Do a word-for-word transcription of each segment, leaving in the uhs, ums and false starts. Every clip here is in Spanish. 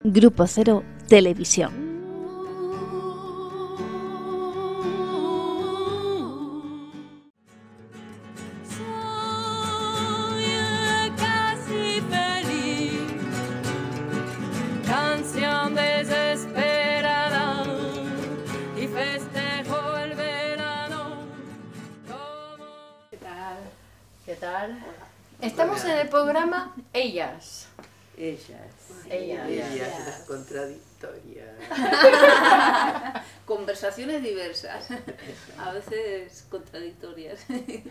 Grupo Cero Televisión. ¿Qué tal? Estamos en el programa Ellas. Ellas. Ellas. Ellas, las contradictorias. Conversaciones diversas, a veces contradictorias.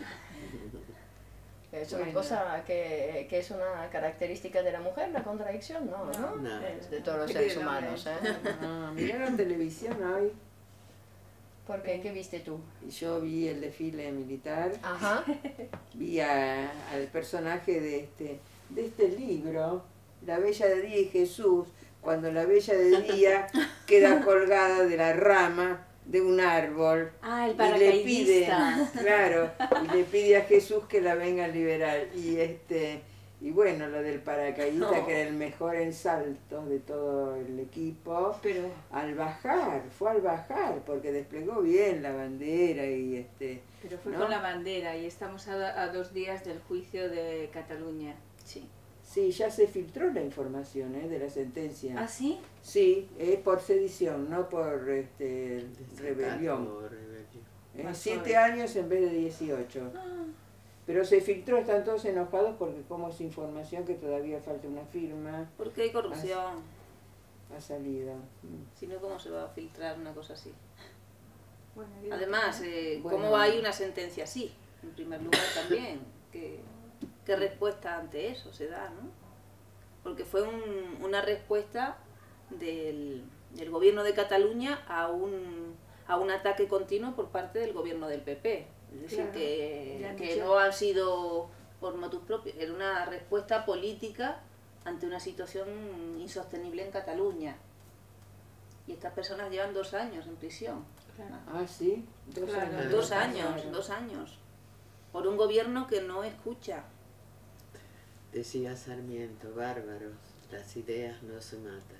Es una Bueno. cosa que, que es una característica de la mujer, la contradicción, no, ¿no? No. Es de todos los seres humanos, ¿eh? Ah, miraron televisión hoy. ¿Por qué? ¿Qué viste tú? Y yo vi el desfile militar, Ajá. vi a- al personaje de este, de este libro, La Bella de Día y Jesús, cuando la Bella de Día queda colgada de la rama de un árbol. Ah, el Y le pide, paracaidista. claro, y le pide a Jesús que la venga a liberar. Y este, y bueno, lo del paracaidista, No. que era el mejor en saltos de todo el equipo, Pero al bajar, fue al bajar, porque desplegó bien la bandera y este. Pero fue ¿no? con la bandera y estamos a, a dos días del juicio de Cataluña. sí. Sí, ya se filtró la información, ¿eh? De la sentencia. ¿Ah, sí? Sí, es por sedición, no por este, rebelión. Eh, Más siete suave. años en vez de dieciocho. Pero se filtró, están todos enojados porque como es información que todavía falta una firma, Porque hay corrupción. ha salido. Mm. Si no, ¿cómo se va a filtrar una cosa así? Bueno, digo Además, que- eh, Bueno. ¿cómo hay una sentencia así? En primer lugar también. ¿Qué, qué respuesta ante eso se da, no? Porque fue un- una respuesta del, del gobierno de Cataluña a un, a un ataque continuo por parte del gobierno del P P. Es decir, Claro, que, ya han que dicho- no han sido por motus propios, era una respuesta política ante una situación insostenible en Cataluña. Y estas personas llevan dos años en prisión. Claro. Ah, sí, dos Claro. años. Dos años, Claro. dos años. Por un gobierno que no escucha. Decía Sarmiento, bárbaros, las ideas no se matan,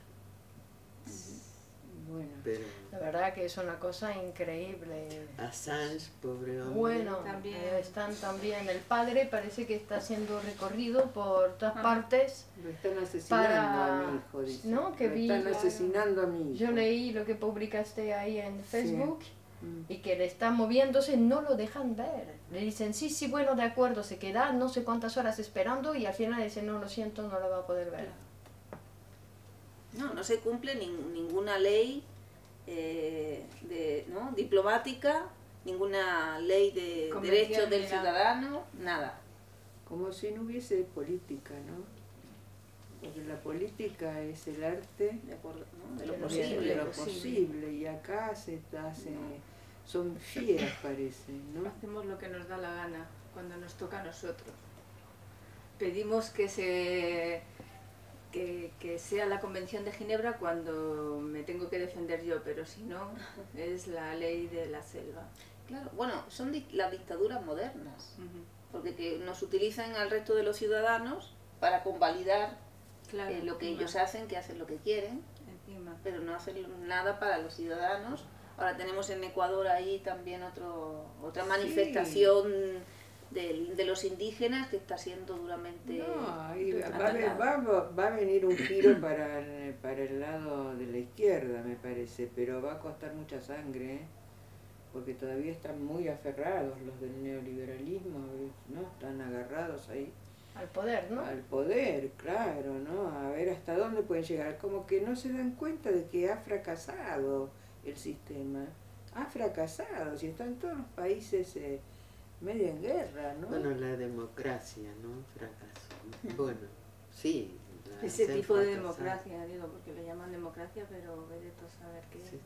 Bueno, pero La verdad que es una cosa increíble. Assange, pobre hombre, Bueno, También. eh, están también, el padre parece que está haciendo recorrido por todas partes. lo están asesinando Para- a mi hijo, dice. ¿no? Que Lo vi, están claro. asesinando a mi hijo. Yo leí lo que publicaste ahí en Facebook. Mm. Y que le está moviéndose, no lo dejan ver. Le dicen, sí, sí, bueno, de acuerdo, se queda no sé cuántas horas esperando y al final dicen, no, lo siento, no lo va a poder ver. No, no se cumple nin- ninguna ley eh, de, ¿no? diplomática, ninguna ley de Convención derechos del ni nada. ciudadano, nada. Como si no hubiese política, ¿no? Porque la política es el arte De, acuerdo, ¿no? de lo De lo posible. de lo posible. posible, y acá se hace, son fieras parece, ¿no? Hacemos lo que nos da la gana cuando nos toca a nosotros. Pedimos que se que, que sea la Convención de Ginebra cuando me tengo que defender yo, pero si no, es la ley de la selva. Claro, bueno, son di- las dictaduras modernas, Ujú. porque que nos utilizan al resto de los ciudadanos para convalidar Claro, eh, lo que encima, ellos hacen, que hacen lo que quieren, encima. pero no hacen nada para los ciudadanos. Ahora tenemos en Ecuador ahí también otro, otra Sí. manifestación del- de los indígenas que está siendo duramente... No, ahí va, va, a atacada. ve- va- va a venir un giro para el, para el lado de la izquierda, me parece, pero va a costar mucha sangre, ¿eh? Porque todavía están muy aferrados los del neoliberalismo, ¿no? Están agarrados ahí Al poder, ¿no? al poder, claro, ¿no? A ver hasta dónde pueden llegar. Como que no se dan cuenta de que ha fracasado el sistema. Ha fracasado, si están todos los países eh, medio en guerra, ¿no? bueno, la democracia, ¿no? Fracaso. Bueno, sí. la Ese hacer tipo de fracasar. democracia, digo, porque le llaman democracia, pero vete tú a saber qué Sí. es.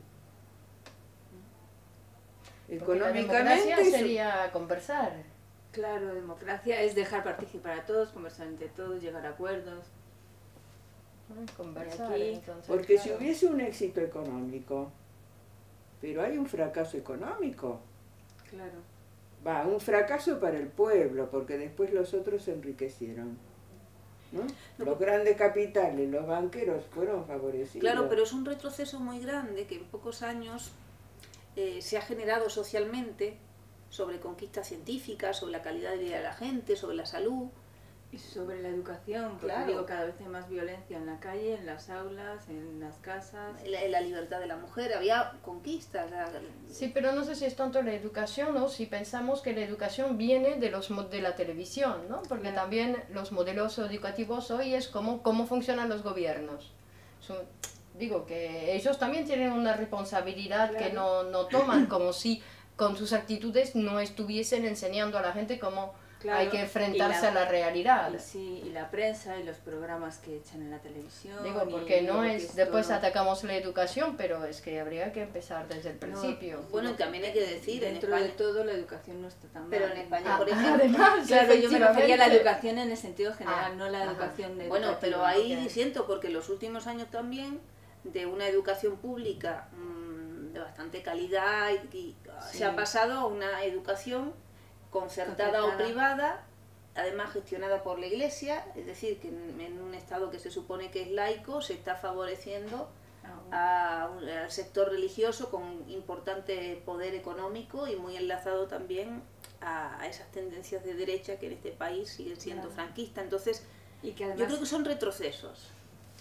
Porque la Económicamente democracia eso- sería conversar. Claro, democracia es dejar participar a todos, conversar entre todos, llegar a acuerdos. ¿no? Conversar, aquí, entonces, Porque si claro. hubiese un éxito económico, pero hay un fracaso económico, Claro. va, un fracaso para el pueblo, porque después los otros se enriquecieron. ¿no? Los grandes capitales, los banqueros fueron favorecidos. Claro, pero es un retroceso muy grande que en pocos años eh, se ha generado socialmente sobre conquistas científicas, sobre la calidad de vida de la gente, sobre la salud. Y sobre la educación, porque Claro. digo, cada vez hay más violencia en la calle, en las aulas, en las casas. La, la libertad de la mujer, había conquistas. La, Sí, pero no sé si es tanto la educación, ¿no? Si pensamos que la educación viene de los mo- de la televisión, ¿no? Porque Claro. también los modelos educativos hoy es como cómo funcionan los gobiernos. Son- digo que ellos también tienen una responsabilidad que no, no toman, como si con sus actitudes no estuviesen enseñando a la gente cómo Claro, hay que enfrentarse y la- a la realidad. Y sí, y la prensa y los programas que echan en la televisión. Digo, y porque no lo que es, después todo- atacamos la educación, pero es que habría que empezar desde el principio. Bueno, y también hay que decir, en Dentro de España, todo la educación no está tan pero mal. en España, Ah, por ejemplo, además, Claro, yo me refería a la efectivamente. educación en el sentido general, Ah, no la ajá. educación educativa. bueno, pero ahí ok. disiento, porque en los últimos años también, de una educación pública mmm, de bastante calidad, y, y Sí. se ha pasado a una educación concertada, o Concertada. privada, además gestionada por la Iglesia, es decir, que en, en un Estado que se supone que es laico, se está favoreciendo Ah, a un- al sector religioso con importante poder económico y muy enlazado también a, a esas tendencias de derecha que en este país siguen siendo Claro. franquistas. Entonces, y que yo además, creo que son retrocesos.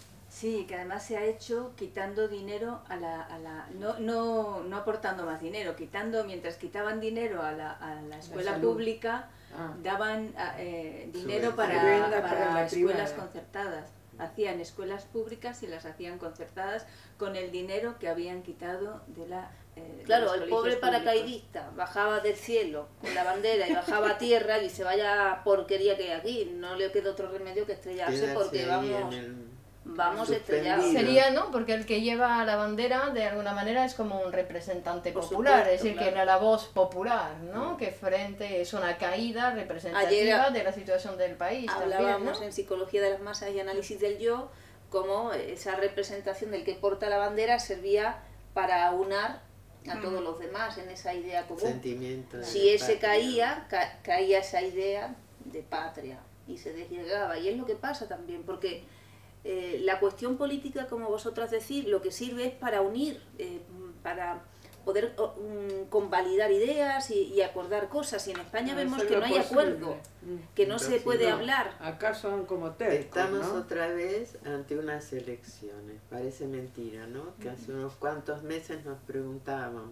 sí, que además se ha hecho quitando dinero a la... A la no, no, no aportando más dinero, quitando, mientras quitaban dinero a la, a la escuela salud. pública, Ah, daban ah, eh, dinero Subvención. para, Prebenda para, para la escuelas privada. concertadas. Hacían escuelas públicas y las hacían concertadas con el dinero que habían quitado de la... eh, de Claro, los el colegios pobre públicos. paracaidista bajaba del cielo con la bandera y bajaba a tierra y dice, vaya porquería que hay aquí, no le queda otro remedio que estrellarse Quedarse porque ahí vamos, en el- vamos suspendido. estrellados. Sería, ¿no? Porque el que lleva la bandera de alguna manera es como un representante Por popular, supuesto, es decir, claro. que era la voz popular, ¿no? Que frente es una caída representativa Ayer de la situación del país también, Hablábamos ¿no? en Psicología de las Masas y Análisis del Yo, como esa representación del que porta la bandera servía para aunar a todos los demás en esa idea común. Sentimiento de Si ese patria. caía, ca- caía esa idea de patria y se desgregaba. Y es lo que pasa también, porque eh, la cuestión política, como vosotras decís, lo que sirve es para unir, eh, para poder oh, mm, convalidar ideas y, y acordar cosas. Y en España Ah, vemos eso que es no lo hay posible. acuerdo, Mm. que no se Entonces, puede no. hablar. Acá son como tercos, Estamos ¿no? otra vez ante unas elecciones. Parece mentira, ¿no? Que hace unos cuantos meses nos preguntábamos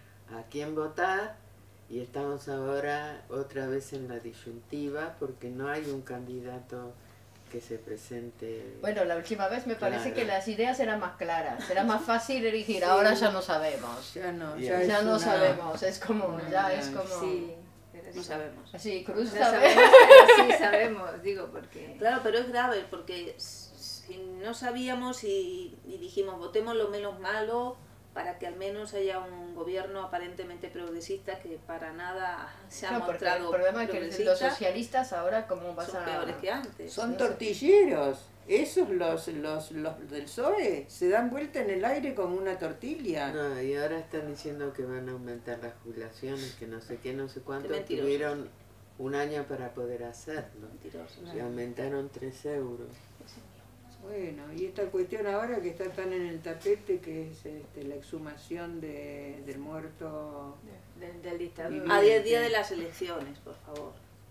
a quién votar y estamos ahora otra vez en la disyuntiva porque no hay un candidato que se presente. Bueno, la última vez me parece Claro. que las ideas eran más claras, era más fácil elegir, Sí. ahora ya no sabemos. Ya no, Ya. ya, Ya es no una- sabemos, es como, una- ya es como... Sí, pero No sí. sabemos. Así, Cruz No sabe. sabemos, pero sí sabemos, digo, porque... Claro, pero es grave porque si no sabíamos y, y dijimos votemos lo menos malo para que al menos haya un gobierno aparentemente progresista que para nada se ha No, porque el mostrado problema es que los progresista, socialistas ahora cómo vas son a... peores que antes. Son No sé. tortilleros. Esos, los, los, los del P S O E, se dan vuelta en el aire como una tortilla. No, y ahora están diciendo que van a aumentar las jubilaciones, que no sé qué, no sé cuánto. Qué mentirosos. Tuvieron un año para poder hacerlo. Mentirosos. Y aumentaron tres euros. Bueno, y esta cuestión ahora que está tan en el tapete, que es este, la exhumación de, del muerto. Del, del dictador. Vivir. A diez días de las elecciones, por favor.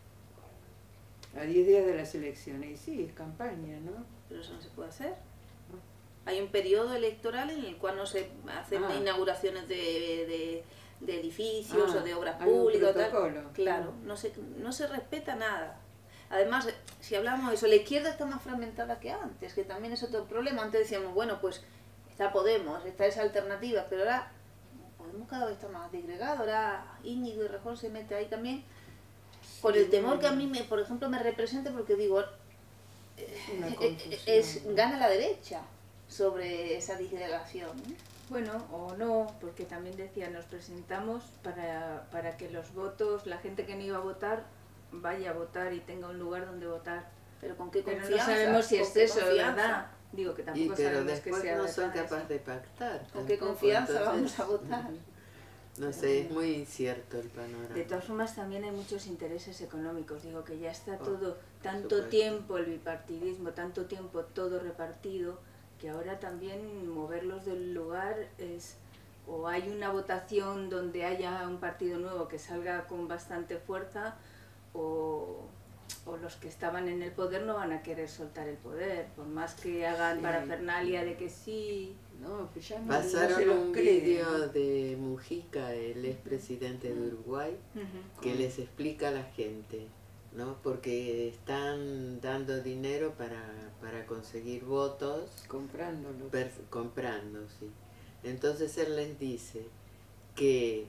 A diez días de las elecciones. Y sí, es campaña, ¿no? Pero eso no se puede hacer. Hay un periodo electoral en el cual no se hacen Ah. inauguraciones de, de, de edificios Ah, o de obras hay un públicas. o tal. protocolo. Claro, no se, no se respeta nada. Además, si hablamos de eso, la izquierda está más fragmentada que antes, que también es otro problema. Antes decíamos, bueno, pues está Podemos, está esa alternativa, pero ahora Podemos cada vez está más disgregado. Ahora Íñigo y Rejón se mete ahí también. Con el temor que a mí, me, por ejemplo, me representa, porque digo, Una eh, confusión. es gana la derecha sobre esa disgregación, ¿no? Bueno, o no, porque también decía, nos presentamos para, para que los votos, la gente que no iba a votar, vaya a votar y tenga un lugar donde votar. Pero con qué Pero confianza. no sabemos si ¿Con es qué eso, confianza? ¿verdad? Digo que Y tampoco pero sabemos que después sea no son verdad eso. capaces de pactar. ¿Con qué tampoco, confianza entonces, vamos a votar? No sé, es muy incierto el panorama. De todas formas también hay muchos intereses económicos, digo que ya está Oh, todo, tanto supuesto. tiempo el bipartidismo, tanto tiempo todo repartido, que ahora también moverlos del lugar es, o hay una votación donde haya un partido nuevo que salga con bastante fuerza, o, o los que estaban en el poder no van a querer soltar el poder, por más que hagan Sí. parafernalia de que sí. No, pues ya no, no Pasaron se los un creen, vídeo ¿no? de Mujica, el expresidente de Uruguay, Ujú. que les explica a la gente, ¿no? Porque están dando dinero para, para conseguir votos, Comprándolo. per- comprando, sí. Entonces él les dice que,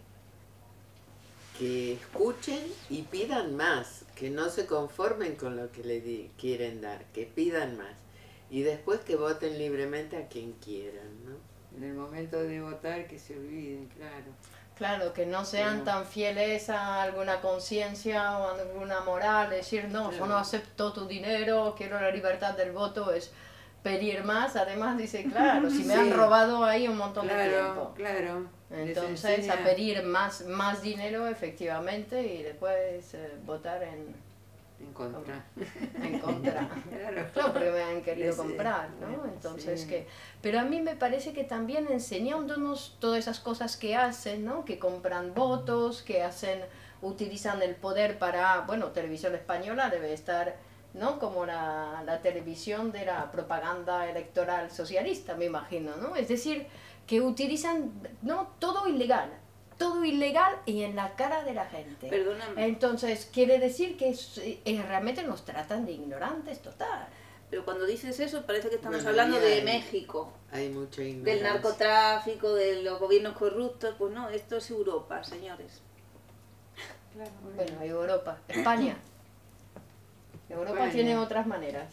que escuchen y pidan más, que no se conformen con lo que le di- quieren dar, que pidan más. Y después que voten libremente a quien quieran, ¿no? En el momento de votar que se olviden, claro. Claro, que no sean Pero- tan fieles a alguna conciencia o a alguna moral, decir, no, yo Claro. no acepto tu dinero, quiero la libertad del voto, es pedir más. Además dice, claro, si me Sí. han robado ahí un montón de Claro, tiempo. claro. Les Entonces, enseña- a pedir más, más dinero, efectivamente, y después eh, votar en, En contra. en contra. Claro. Claro, porque me han querido Sí, comprar, ¿no? bueno, Entonces, sí. que... Pero a mí me parece que también enseñándonos todas esas cosas que hacen, ¿no? Que compran votos, que hacen, utilizan el poder para, bueno, Televisión Española debe estar, ¿no? Como la, la televisión de la propaganda electoral socialista, me imagino, ¿no? Es decir, que utilizan, ¿no? Todo ilegal, todo ilegal y en la cara de la gente. Perdóname, Entonces, quiere decir que es- eh, realmente nos tratan de ignorantes total. pero cuando dices eso parece que estamos Bueno, hablando ya de hay- México, Hay mucha del ignorancia. narcotráfico, de los gobiernos corruptos. Pues no, esto es Europa, señores. Bueno, Europa, España. Europa España. tiene otras maneras.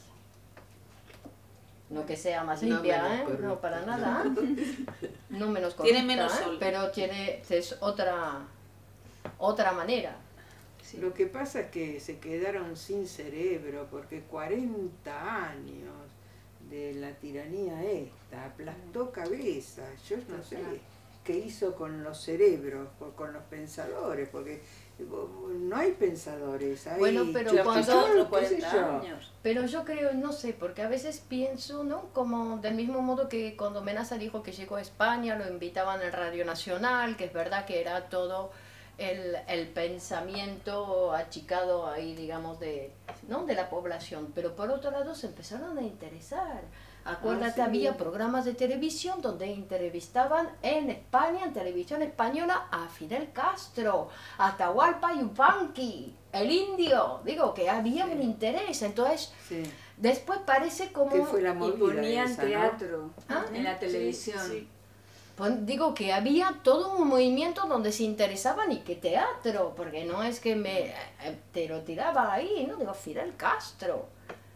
No que sea más No limpia, menos ¿eh? corrupta. No, para nada. No menos corrupta, Tiene menos ¿eh? sol. Pero tiene, es otra, otra manera. Lo que pasa es que se quedaron sin cerebro porque cuarenta años de la tiranía esta aplastó cabezas. Yo no sé qué hizo con los cerebros, por- con los pensadores, porque no hay pensadores. Hay Bueno, pero chapuzón, cuando- qué sé cuarenta yo. años. Pero yo creo, no sé, porque a veces pienso, ¿no? Como del mismo modo que cuando Menaza dijo que llegó a España, lo invitaban en Radio Nacional, que es verdad que era todo el, el pensamiento achicado ahí, digamos, de, ¿no? De la población. Pero por otro lado se empezaron a interesar. Acuérdate, Ah, sí. había programas de televisión donde entrevistaban en España, en televisión española, a Fidel Castro, a Atahualpa Yupanqui, el indio. Digo que había un interés. Entonces, Sí. después parece como... ¿Qué fue la Y movida ponían esa, no? teatro Ah, en la Sí, televisión. sí. Pon- Digo que había todo un movimiento donde se interesaban y que teatro, porque no es que me eh, te lo tiraba ahí, ¿no? Digo, Fidel Castro.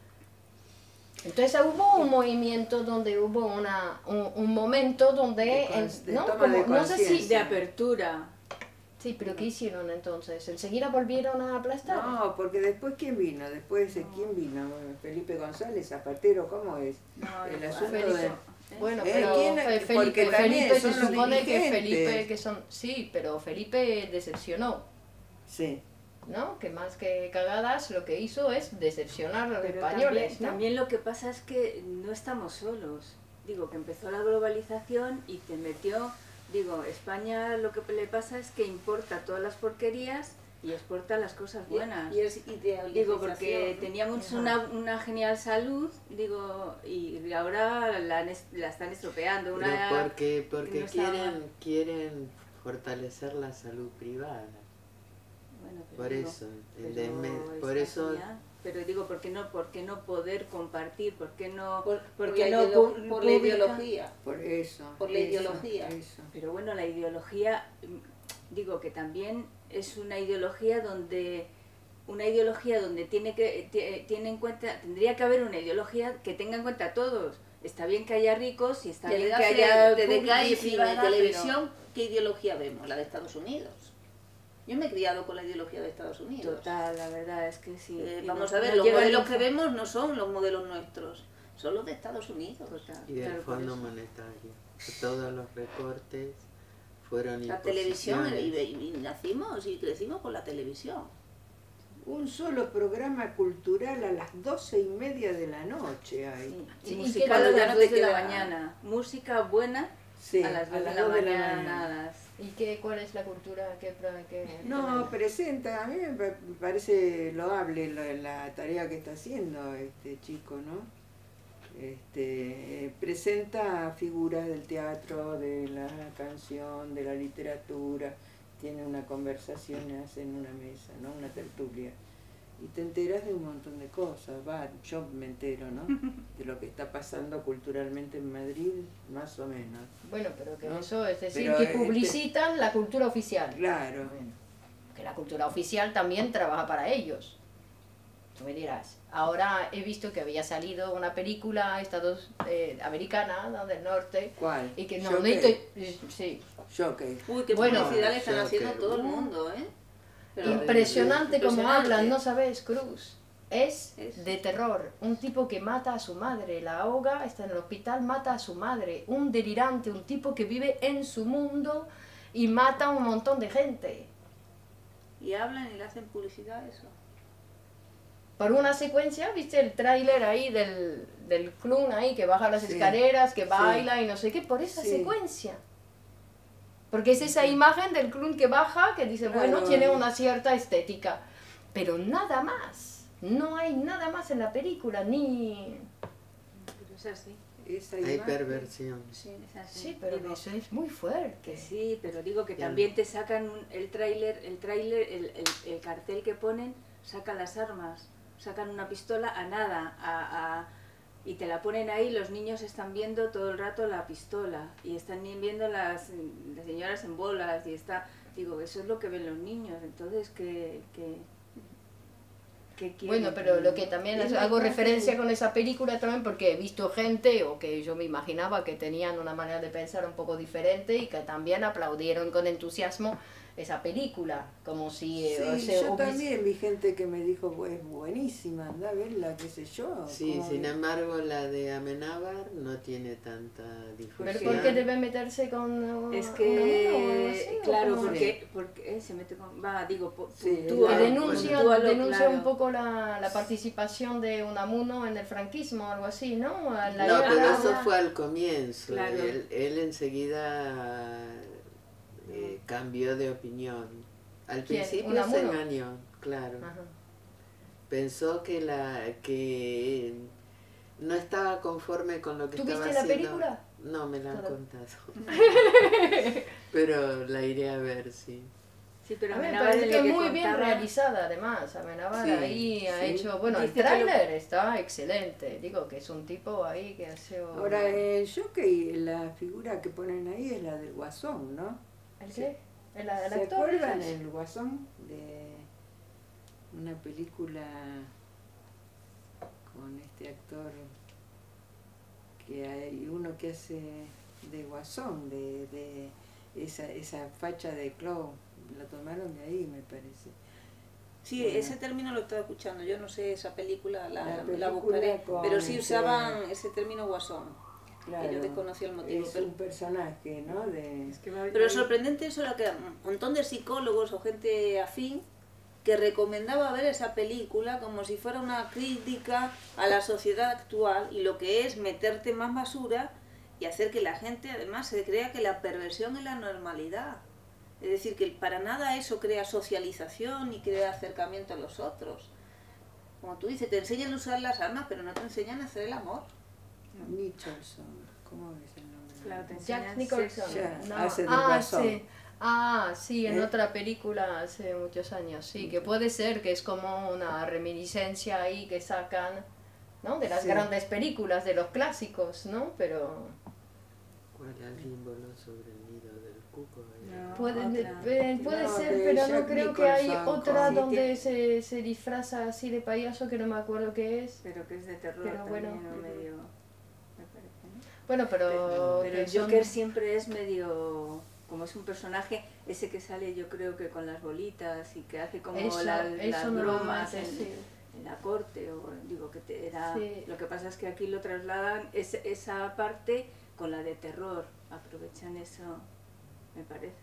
Entonces hubo un movimiento donde hubo una, un, un momento donde, De en- cons- de ¿no? toma Como- de no sé si, conciencia. De apertura. sí, pero ¿qué hicieron entonces? ¿Enseguida volvieron a aplastar? No, porque después, ¿quién vino? Después, ¿quién vino? Felipe González, Zapatero, ¿cómo es? No, El igual. asunto Felipe. de... Bueno, Eh, pero ¿quién? Fe- Porque Felipe, también Felipe son se los supone que dirigentes. Felipe, que son, sí, pero Felipe decepcionó, Sí. ¿no? Que más que cagadas lo que hizo es decepcionar a los Pero españoles, también, ¿no? también lo que pasa es que no estamos solos. Digo, que empezó la globalización y te metió... Digo, España lo que le pasa es que importa todas las porquerías y exporta las cosas buenas. Y, y es idealización, Digo, porque ¿no? teníamos Ajá. una, una genial salud, digo, y ahora la, han es- la están estropeando. Pero Una, porque, porque no estaba- quieren, quieren fortalecer la salud privada. Bueno, pero Por digo, eso, pero el de me- está por eso genial. Pero digo, ¿por qué no, por qué no poder compartir? ¿Por qué no...? Por, por porque la, no ideolo- pu- por la publica- ideología. Por eso. Por la eso, ideología. Eso. Pero bueno, la ideología, mm, digo que también es una ideología donde una ideología donde tiene que ti- tiene en cuenta, tendría que haber una ideología que tenga en cuenta a todos. Está bien que haya ricos y está Desde bien que hace- haya desde que pública hay y cine, privada, televisión, ¿qué ideología vemos? La de Estados Unidos. Yo me he criado con la ideología de Estados pero- Unidos. Total, la verdad es que sí. Eh, Y vamos no- a ver, no los llega modelos ni- que vemos no son los modelos nuestros, son los de Estados Unidos. Total, y del claro, por Fondo eso. Monetario. Todos los recortes fueron La televisión, y, imposiciones. y nacimos y crecimos con la televisión. Un solo programa cultural a las doce y media de la noche hay. Sí, ¿y musical qué a ya las no te dos de la queda? mañana. Música buena Sí, a las dos a de las la dos de la mañana. mañana. a las- ¿Y qué, cuál es la cultura? ¿Qué, pro- qué- No, presenta, a mí me pa- parece loable la, la tarea que está haciendo este chico, ¿no? Este, eh, presenta figuras del teatro, de la canción, de la literatura, tiene una conversación, hacen una mesa, ¿no? Una tertulia. Y te enteras de un montón de cosas, va, yo me entero, ¿no? De lo que está pasando culturalmente en Madrid, más o menos. Bueno, pero que ¿No? eso es decir, Pero, que este- publicitan la cultura oficial. Claro. Bueno, que la cultura oficial también trabaja para ellos. Tú me dirás. Ahora he visto que había salido una película Estados eh, americana, ¿no? Del norte, ¿Cuál? y que no, Jockey. no estoy- sí, Jockey. Uy, qué Bueno, publicidad le están yo haciendo a que- todo el mundo, ¿eh? Pero- impresionante como impresionante. hablan, ¿no sabes, Cruz? Es Es- de terror. Un tipo que mata a su madre, la ahoga, está en el hospital, mata a su madre. Un delirante, un tipo que vive en su mundo y mata a un montón de gente. Y hablan y le hacen publicidad a eso. Por una secuencia, ¿viste el tráiler ahí del, del clown ahí que baja las Sí, escaleras, que sí. baila y no sé qué? Por esa Sí. secuencia. Porque es esa imagen del clown que baja, que dice, Claro. bueno, tiene una cierta estética. Pero nada más. No hay nada más en la película, ni... Pero es así. Esa Hay imagen. perversión. Sí, es así. Sí, pero Digo, eso es muy fuerte. que sí, pero digo que Ya. también te sacan un- el tráiler, el tráiler, el, el, el cartel que ponen, sacan las armas, sacan una pistola a nada, a, a- y te la ponen ahí, los niños están viendo todo el rato la pistola, y están viendo las, las señoras en bolas, y está, digo, eso es lo que ven los niños, entonces que... que ¿qué quieren? Bueno, pero lo que también Es es- hago verdad, referencia sí. con esa película también porque he visto gente o que yo me imaginaba que tenían una manera de pensar un poco diferente y que también aplaudieron con entusiasmo esa película, como si... eh, o Sí, sea, yo hubiese- también vi gente que me dijo, pues es buenísima, anda a verla, qué sé yo. Sí, como sin que- embargo la de Amenábar no tiene tanta difusión. ¿Pero por qué debe meterse con uh, Es una que, mono o algo así, o claro, cómo? porque, porque eh, se mete con... Va, digo, po- Sí, puntúa- Que Ah, denuncia, puntúalo, denuncia claro. un poco la, la participación de Unamuno en el franquismo o algo así, ¿no? A la No, guerra, pero eso la- fue al comienzo. Claro. Él, él enseguida eh, cambió de opinión. Al ¿Quién? principio se ¿Unamuno? engañó, claro. Ajá. Pensó que la que no estaba conforme con lo que ¿Tú estaba viste la haciendo. película? No, me la han Toda. contado. Pero la iré a ver, sí. Sí, pero A mí me Amenábar parece es que lo que muy bien contaba- realizada además, Amenábar Sí, ahí ha sí. hecho, bueno, el Dice que lo- tráiler está excelente, digo que es un tipo ahí que hace... un- Ahora, el Jockey, la figura que ponen ahí es la del Guasón, ¿no? ¿El qué? ¿El, el ¿Se actor? acuerdan dices? el Guasón de una película con este actor que hay uno que hace de Guasón, de, de esa, esa facha de Clow, la tomaron de ahí me parece. Sí, Bueno. ese término lo estaba escuchando. Yo no sé esa película, la, La la película buscaré. con Pero sí ese- usaban ese término guasón. Claro, Yo desconocía el motivo. es Pero, un personaje, ¿no? De, Es que va- pero lo sorprendente eso era que un montón de psicólogos o gente afín que recomendaba ver esa película como si fuera una crítica a la sociedad actual y lo que es meterte más basura y hacer que la gente además se crea que la perversión es la normalidad. Es decir, que para nada eso crea socialización ni crea acercamiento a los otros. Como tú dices, te enseñan a usar las armas, pero no te enseñan a hacer el amor. Nicholson, ¿cómo es el nombre? Claro, te Jack enseñan Nicholson. Ya, No. hace del Ah, Guasón. sí. Ah, sí, en ¿Eh? otra película hace muchos años, sí, que puede ser que es como una reminiscencia ahí que sacan, ¿no? De las Sí. grandes películas, de los clásicos, ¿no? Pero ¿Cuál alguien voló sobre el nido del cuco? No. puede, otra. eh, puede No, ser, de pero no Jack creo que hay Nicholson otra con- donde se, se disfraza así de payaso que no me acuerdo qué es. Pero que es de terror Pero también, bueno. o medio... me parece, ¿no? Bueno, pero... Pero que el son- Joker siempre es medio... Como es un personaje, ese que sale yo creo que con las bolitas y que hace como Eso, la- eso las normalmente, bromas en, sí. en la corte, o digo que te era... Sí. Lo que pasa es que aquí lo trasladan, es, esa parte con la de terror, aprovechan eso, me parece.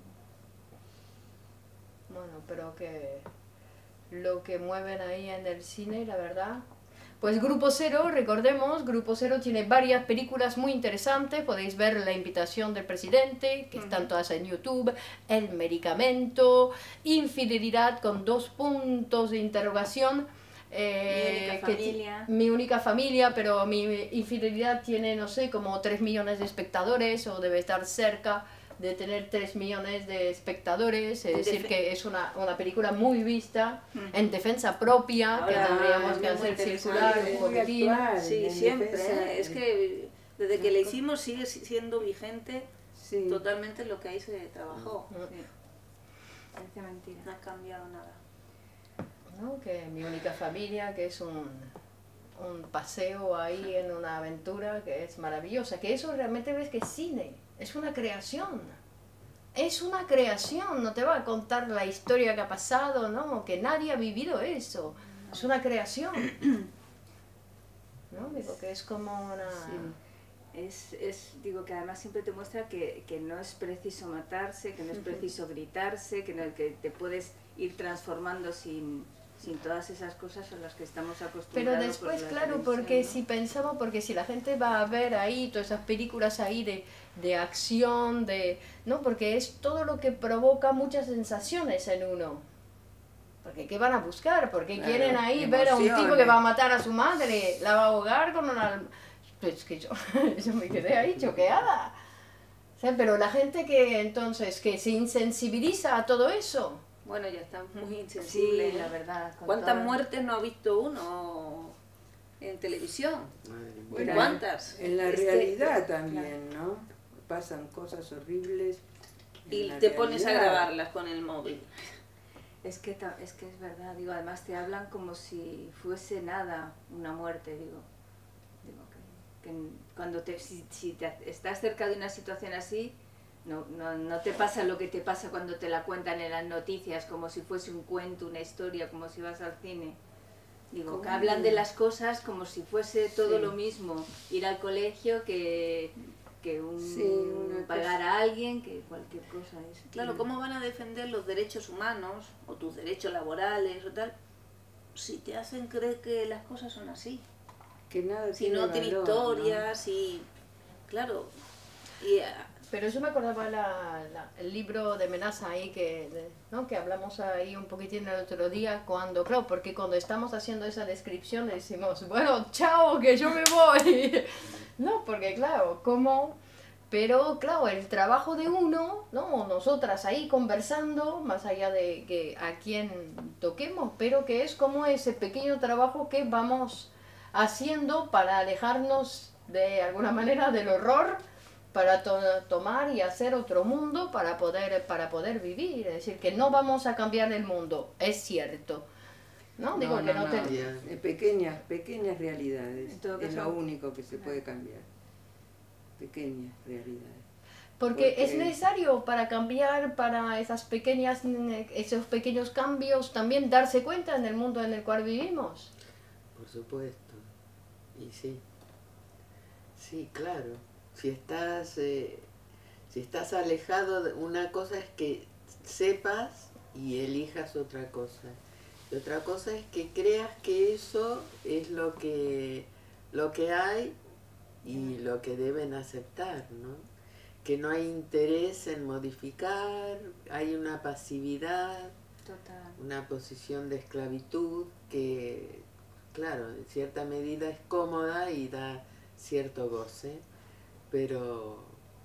Bueno, pero que lo que mueven ahí en el cine, la verdad. Pues Grupo Cero, recordemos, Grupo Cero tiene varias películas muy interesantes, podéis ver La invitación del presidente, que están todas en YouTube, El medicamento, Infidelidad con dos puntos de interrogación, eh, Mi única que familia. Mi única familia, pero Mi infidelidad tiene, no sé, como tres millones de espectadores, o debe estar cerca de tener tres millones de espectadores, es decir, que es una, una película muy vista, uh-huh. en defensa propia, Ahora, que tendríamos que muy hacer interesante, circular un muy poquitín. actual, Sí, en siempre, defensa, ¿eh? Es que desde que la hicimos sigue siendo vigente sí. totalmente lo que ahí se trabajó. Uh-huh. Sí. Parece mentira. No ha cambiado nada. ¿No? Que Mi única familia, que es un, un paseo ahí en una aventura que es maravillosa, que eso realmente ves que es cine, es una creación, es una creación, no te va a contar la historia que ha pasado, no, que nadie ha vivido eso, no. Es una creación, ¿no? Digo que es como una... Sí. Es, es, digo que además siempre te muestra que, que no es preciso matarse, que no es preciso gritarse, que, no, que te puedes ir transformando sin... sin todas esas cosas a las que estamos acostumbrados. Pero después, claro, porque ¿no? si pensamos, porque si la gente va a ver ahí todas esas películas ahí de, de acción, de no, porque es todo lo que provoca muchas sensaciones en uno. Porque ¿qué van a buscar? Porque claro, quieren ahí emociones. Ver a un tipo que va a matar a su madre, la va a ahogar con una... Pues que yo, yo me quedé ahí choqueada. O sea, pero la gente que entonces, que se insensibiliza a todo eso... Bueno, ya está muy insensible, sí, la verdad. ¿Cuántas todo... muertes no ha visto uno en televisión? Bueno, ¿cuántas? En la este, realidad también, claro. ¿no? Pasan cosas horribles. Y te realidad. Pones a grabarlas con el móvil. Es que, es que es verdad, digo, además te hablan como si fuese nada una muerte, digo. Digo que, que cuando te, si, si te estás cerca de una situación así... No, no, no te pasa lo que te pasa cuando te la cuentan en las noticias, como si fuese un cuento, una historia, como si vas al cine. Digo, que hablan de las cosas como si fuese todo sí. lo mismo, ir al colegio que, que un, sí, pagar cosa. A alguien, que cualquier cosa. Es. Claro, ¿cómo van a defender los derechos humanos o tus derechos laborales o tal si te hacen creer que las cosas son así? Que nada si no tiene historias, ¿no? Y claro... Y, pero yo me acordaba la, la, el libro de Menaza ahí, que, de, ¿no? que hablamos ahí un poquitín el otro día, cuando, claro, porque cuando estamos haciendo esa descripción decimos, bueno, chao, que yo me voy. No, porque claro, como, pero claro, el trabajo de uno, ¿no? Nosotras ahí conversando, más allá de que a quién toquemos, pero que es como ese pequeño trabajo que vamos haciendo para alejarnos de alguna manera del horror, para to tomar y hacer otro mundo para poder, para poder vivir. Es decir, que no vamos a cambiar el mundo, es cierto. No, no digo no, que no, no. te... Pequeñas, pequeñas realidades, es lo son... único que se puede cambiar. Pequeñas realidades. Porque, Porque es necesario para cambiar, para esas pequeñas, esos pequeños cambios, también darse cuenta en el mundo en el cual vivimos. Por supuesto. Y sí. Sí, claro. Si estás, eh, si estás alejado, de una cosa es que sepas y elijas otra cosa. Y otra cosa es que creas que eso es lo que, lo que hay y lo que deben aceptar, ¿no? Que no hay interés en modificar, hay una pasividad, Total. Una posición de esclavitud que, claro, en cierta medida es cómoda y da cierto goce. Pero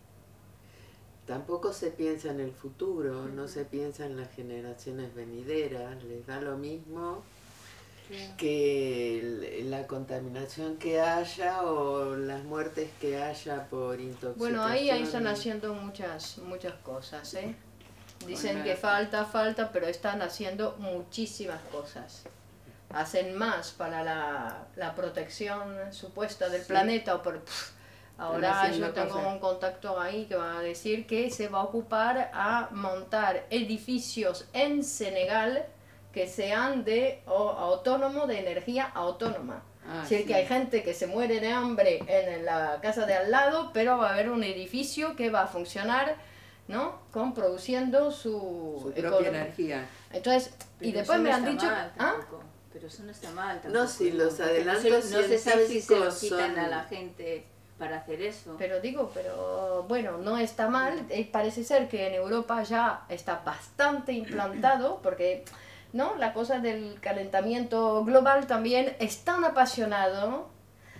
tampoco se piensa en el futuro, uh-huh. no se piensa en las generaciones venideras, les da lo mismo yeah. que el, la contaminación que haya o las muertes que haya por intoxicación. Bueno, ahí, ahí están haciendo muchas, muchas cosas, ¿eh? Dicen bueno. que falta, falta, pero están haciendo muchísimas cosas. Hacen más para la, la protección supuesta del sí. planeta o por... Pff, ahora yo tengo cosas. Un contacto ahí que va a decir que se va a ocupar a montar edificios en Senegal que sean de o, autónomo, de energía autónoma. Ah, es decir, sí. que hay gente que se muere de hambre en la casa de al lado, pero va a haber un edificio que va a funcionar ¿no? Con produciendo su, Su propia economía. energía. Entonces, Pero y después eso me no han está dicho, mal ¿ah? tampoco. Pero eso no está mal tampoco. No, si los porque adelantos no se, no se sabe si se lo científicos quitan son- a la gente para hacer eso. Pero digo, pero bueno, no está mal, eh, parece ser que en Europa ya está bastante implantado, porque ¿no? La cosa del calentamiento global también es tan apasionado,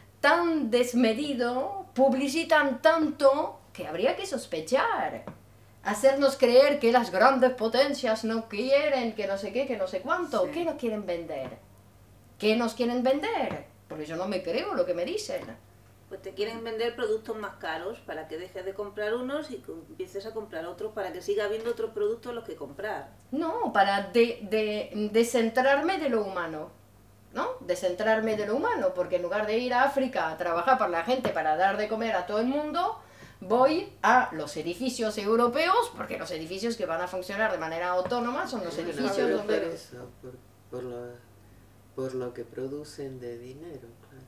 tan desmedido, publicitan tanto, que habría que sospechar. Hacernos creer que las grandes potencias no quieren, que no sé qué, que no sé cuánto. Sí. ¿Qué nos quieren vender? ¿Qué nos quieren vender? Porque yo no me creo lo que me dicen. Pues te quieren vender productos más caros para que dejes de comprar unos y que empieces a comprar otros para que siga habiendo otros productos a los que comprar. No, para de, de, descentrarme de lo humano, ¿no? Descentrarme de lo humano, porque en lugar de ir a África a trabajar para la gente, para dar de comer a todo el mundo, voy a los edificios europeos, porque los edificios que van a funcionar de manera autónoma son los Bueno, edificios pero donde... por eso, por, por, lo, por lo que producen de dinero, claro.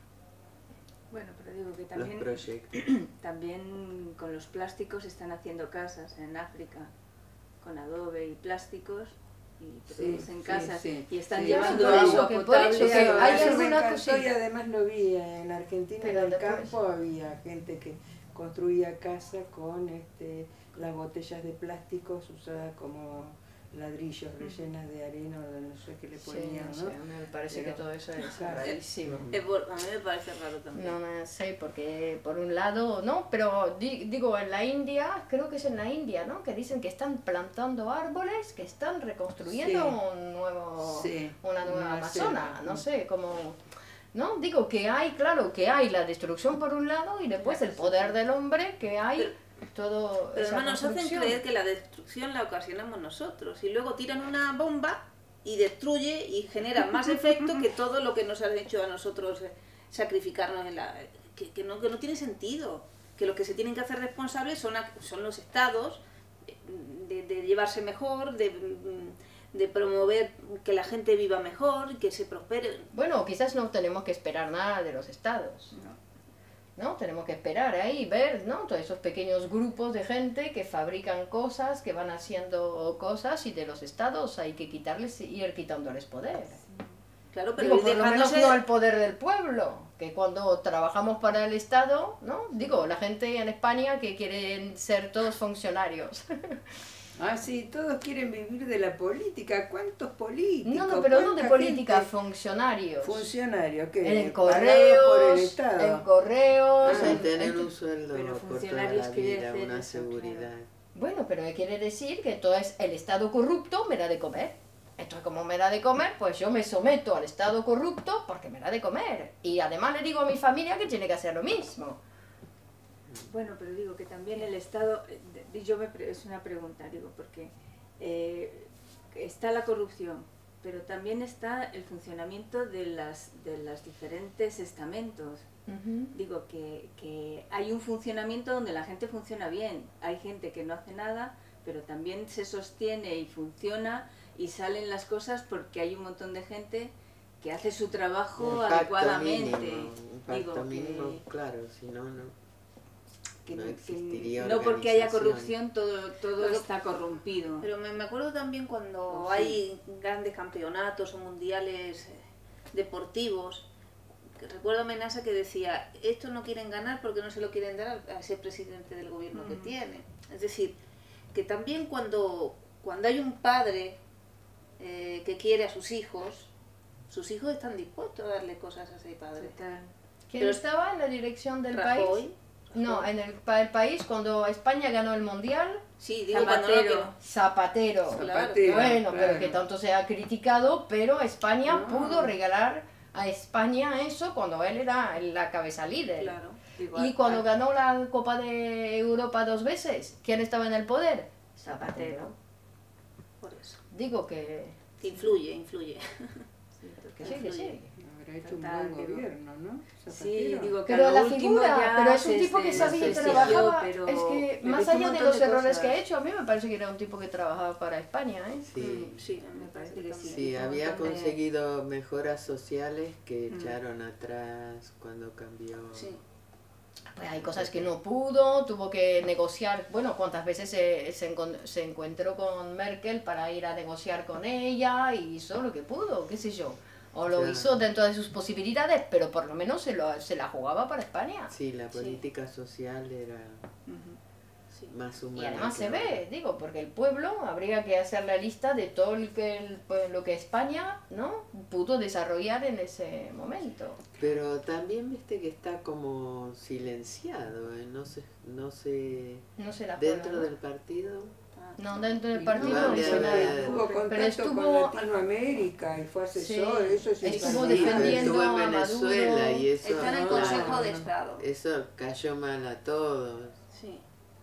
Bueno, pero digo que Los también, proyectos. también con los plásticos están haciendo casas en África, con adobe y plásticos, y Sí, producen sí, casas sí. y están Sí, llevando por eso, agua que por potable. eso, que Eso hay me alguna encantó cosita. y además lo vi en Argentina, Pero en el después- campo había gente que construía casa con este, las botellas de plásticos usadas como ladrillos rellenas de arena o de no sé qué le Sí, ponían, no sé, ¿no? me parece Pero- que todo eso es Claro. rarísimo. Es por- a mí me parece raro también. No, no sé, porque por un lado, no, pero di- digo, en la India, creo que es en la India, ¿no? Que dicen que están plantando árboles, que están reconstruyendo Sí. un nuevo, Sí, una nueva una Amazona, selva. no sé, como... ¿No? Digo que hay, claro, que hay la destrucción por un lado y después el poder del hombre, que hay todo Pero esa además nos hacen construcción. creer que la destrucción la ocasionamos nosotros y luego tiran una bomba y destruye y genera más efecto que todo lo que nos han hecho a nosotros eh, sacrificarnos en la... Que, que, no, que no tiene sentido, que los que se tienen que hacer responsables son, a- son los estados eh, de, de llevarse mejor, de, mm, de promover que la gente viva mejor, que se prospere. Bueno, quizás no tenemos que esperar nada de los estados. ¿No? Tenemos que esperar ahí, ver, ¿no? Todos esos pequeños grupos de gente que fabrican cosas, que van haciendo cosas, y de los estados hay que quitarles, ir quitándoles poder. Claro, pero Digo, ir por lo menos dejándose- no el poder del pueblo, que cuando trabajamos para el Estado, ¿no? Digo, la gente en España que quieren ser todos funcionarios. Ah, sí, todos quieren vivir de la política. ¿Cuántos políticos? No, no, pero no de ¿Cuánta política, gente? funcionarios. Funcionarios, que En por el correos, Estado. en correos, Ah, en- Tener en- un sueldo Pero por toda funcionarios la quiere vida, decir una eso, seguridad. Bueno, pero quiere decir que entonces el Estado corrupto me da de comer. Entonces, como me da de comer, pues yo me someto al Estado corrupto porque me da de comer. Y además le digo a mi familia que tiene que hacer lo mismo. Bueno, pero digo que también el Estado, eh, de- yo me, pre- es una pregunta, digo, porque eh, está la corrupción, pero también está el funcionamiento de las de los diferentes estamentos. Digo que, que hay un funcionamiento donde la gente funciona bien, hay gente que no hace nada, pero también se sostiene y funciona y salen las cosas porque hay un montón de gente que hace su trabajo Un pacto adecuadamente. mínimo, un pacto Digo mínimo, que- claro, si no, no. que No no, que existiría no porque haya organización. corrupción todo, todo Pero- está corrompido. Pero me, me acuerdo también cuando Oh, sí. hay grandes campeonatos o mundiales eh, deportivos, que recuerdo a Menasa que decía, estos no quieren ganar porque no se lo quieren dar al- a ese presidente del gobierno que Mm. tiene. Es decir, que también cuando, cuando hay un padre eh, que quiere a sus hijos, sus hijos están dispuestos a darle cosas a ese padre. Total. ¿Quién Pero- estaba en la dirección del Rajoy. país? No, en el, pa- el país cuando España ganó el Mundial, Sí, digo, cuando no Zapatero. quiero- Zapatero. Zapatero, Bueno, pero claro. que tanto se ha criticado, pero España No. pudo regalar a España eso cuando él era la cabeza líder. Claro. Digo, Y a- cuando a- ganó la Copa de Europa dos veces, ¿quién estaba en el poder? Zapatero. Por eso. Digo que, Que influye, influye. Sí, que total. sí, que sí. Habrá hecho un Total, buen digo. gobierno, ¿no? Sí, Zapatero. digo que Pero a la lo último figura, ya pero es un se- tipo que se sabía que desprestigió, trabajaba, pero- es que pero más hizo un allá de montón los errores cosas. que ha hecho, a mí me parece que era un tipo que trabajaba para España, ¿eh? Sí, Mm, sí, Me parece que sí. sí, hizo un había montón de- conseguido mejoras sociales que Mm. echaron atrás cuando cambió. sí. pues hay cosas que no pudo, tuvo que negociar, bueno, cuántas veces se, se, encon- se encontró con Merkel para ir a negociar con ella y hizo lo que pudo, qué sé yo. O lo Claro. hizo dentro de sus posibilidades, pero por lo menos se, lo, se la jugaba para España. Sí, la Sí. política social era Sí. más humana. Y además que se ve, ahora. digo, porque el pueblo habría que hacer la lista de todo el que el- pues, lo que España, ¿no?, pudo desarrollar en ese momento. Pero también viste que está como silenciado, ¿eh? no sé, no sé, No se la dentro ¿no? del partido. No, dentro del Y partido no, no hizo debe nada. haber- Tuvo contacto Pero estuvo- con Latinoamérica y fue asesor, Sí, eso sí estuvo es Sí, pero defendiendo estuvo en a Venezuela Maduro. y eso, Está en el no, Consejo no, de no. Estado. eso cayó mal a todos. Sí.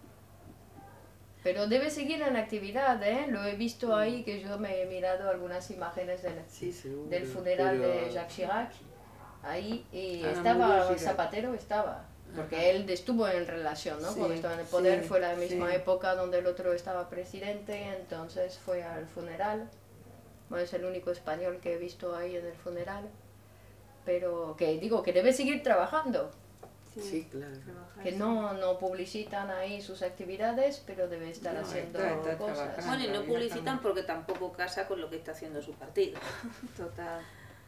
Pero debe seguir en actividad, ¿eh? Lo he visto ahí, que yo me he mirado algunas imágenes del, Sí, seguro. del funeral pero- de Jacques Chirac. Ahí, y Ah, estaba, murió Chirac. Zapatero estaba, porque Ajá. él estuvo en relación, ¿no? Sí, Cuando estaba en el poder, sí, fue la misma sí. época donde el otro estaba presidente, entonces fue al funeral. Bueno, es el único español que he visto ahí en el funeral. Pero que digo, que debe seguir trabajando. Sí, claro. trabajar, Que sí. no, no publicitan ahí sus actividades, pero debe estar No, haciendo está- está cosas. trabajando. Bueno, y no ya publicitan estamos. porque tampoco casa con lo que está haciendo su partido. Total,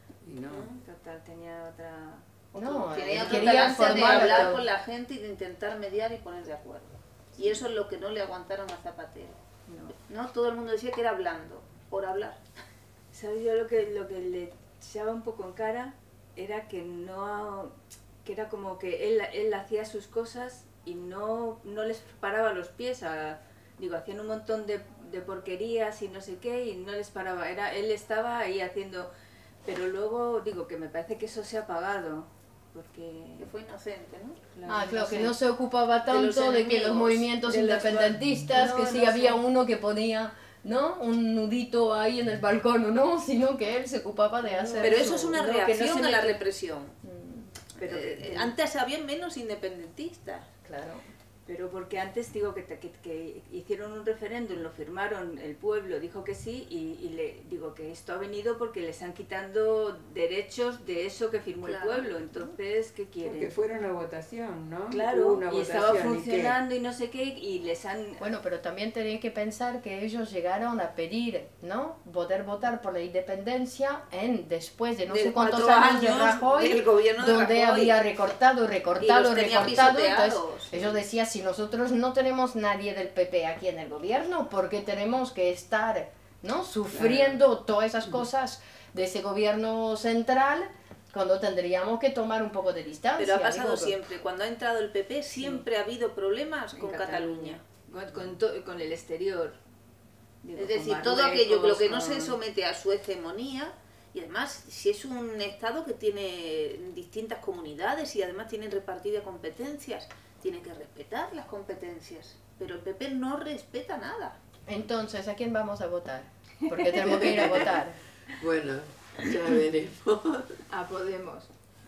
Y no. total, tenía otra... No, Tenía él otro quería talante de formar a hablar todo. con la gente y de intentar mediar y poner de acuerdo. Y eso es lo que no le aguantaron a Zapatero. No. ¿No? Todo el mundo decía que era hablando, por hablar. ¿Sabes? Yo lo que, lo que le echaba un poco en cara era que no... que era como que él, él hacía sus cosas y no, no les paraba los pies a... Digo, hacían un montón de, de porquerías y no sé qué y no les paraba. Era, él estaba ahí haciendo... Pero luego, digo, que me parece que eso se ha apagado. Porque... Que fue inocente, ¿no? Ah, claro, no que sé. no se ocupaba De los tanto de, que los enemigos, movimientos de los- independentistas, no, que sí no había sé. uno que ponía, ¿no?, un nudito ahí en el balcón o no, sino que él se ocupaba de hacer Pero su- eso es una no, que no reacción se a la mete- represión. Mm, Pero que- Eh, antes había menos independentistas. claro. Pero porque antes digo que, que, que hicieron un referéndum, lo firmaron, el pueblo dijo que sí y, y le digo que esto ha venido porque les están quitando derechos de eso que firmó Claro. el pueblo. Entonces, ¿qué quieren? Porque fueron a votación, ¿no? Hubo Claro, una y estaba votación, ¿y qué? funcionando y no sé qué y les han... Bueno, pero también tenéis que pensar que ellos llegaron a pedir, ¿no?, poder votar por la independencia en después de no De sé cuántos cuatro años de años Rajoy, del gobierno de donde Rajoy. había recortado, recortado, Y los tenía recortado. pisoteados. Entonces ellos decían, si nosotros no tenemos nadie del P P aquí en el gobierno, ¿por qué tenemos que estar, ¿no?, sufriendo todas esas cosas de ese gobierno central cuando tendríamos que tomar un poco de distancia? Pero ha pasado Digo, siempre. Cuando ha entrado el P P siempre ha habido problemas en con Cataluña. Con, con, to- con el exterior. Digo, Es con decir, todo aquello, lo Marruecos, que no se con- somete a su hegemonía, y además, si es un Estado que tiene distintas comunidades y además tienen repartidas competencias, tiene que respetar las competencias. Pero el P P no respeta nada. Entonces, ¿a quién vamos a votar? Porque tenemos que ir a votar. Bueno, ya veremos. A Podemos.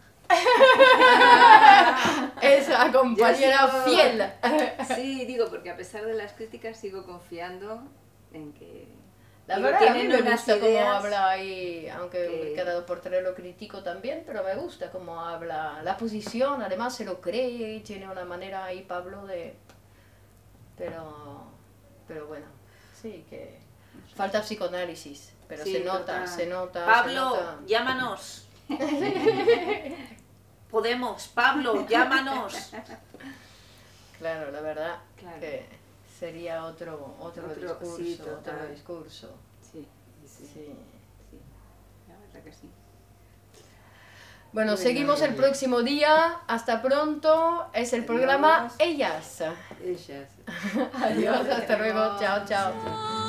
Esa compañera Yo sigo- fiel. Sí, digo, porque a pesar de las críticas sigo confiando en que... La digo, verdad, a mí tienen me unas gusta cómo ideas habla ahí, aunque que- cada dos por tres lo critico también, pero me gusta cómo habla la posición, además se lo cree y tiene una manera ahí, Pablo, de... Pero, pero bueno, sí, que falta psicoanálisis, pero Sí, se nota, total. se nota, se Pablo, nota. llámanos. Podemos, Pablo, llámanos. Claro, la verdad Claro. que sería otro, otro, Otro- discurso, sí, otro total. discurso. Sí, sí, Sí. sí, la verdad que sí. Bueno, Bueno, seguimos el bien. próximo día. Hasta pronto. Es el programa Vamos. Ellas. Ellas. Adiós, hasta luego. Chao, chao.